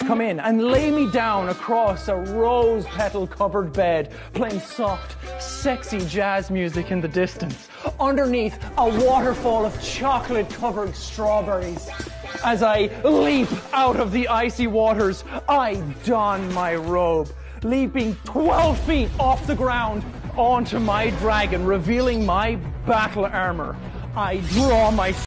come in and lay me down across a rose petal covered bed, playing soft, sexy jazz music in the distance, underneath a waterfall of chocolate covered strawberries. As I leap out of the icy waters, I don my robe, leaping 12 feet off the ground onto my dragon, revealing my battle armor. I draw my